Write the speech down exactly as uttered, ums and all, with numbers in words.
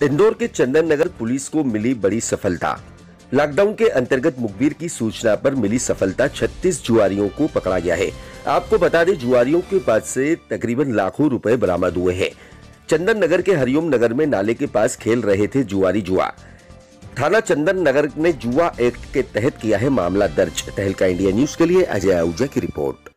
इंदौर के चंदन नगर पुलिस को मिली बड़ी सफलता। लॉकडाउन के अंतर्गत मुखबिर की सूचना पर मिली सफलता, छत्तीस जुआरियों को पकड़ा गया है। आपको बता दें, जुआरियों के पास से तकरीबन लाखों रुपए बरामद हुए हैं। चंदन नगर के हरिओम नगर में नाले के पास खेल रहे थे जुआरी जुआ। थाना चंदन नगर ने जुआ एक्ट के तहत किया है मामला दर्ज। तहलका इंडिया न्यूज के लिए अजय आहूजा की रिपोर्ट।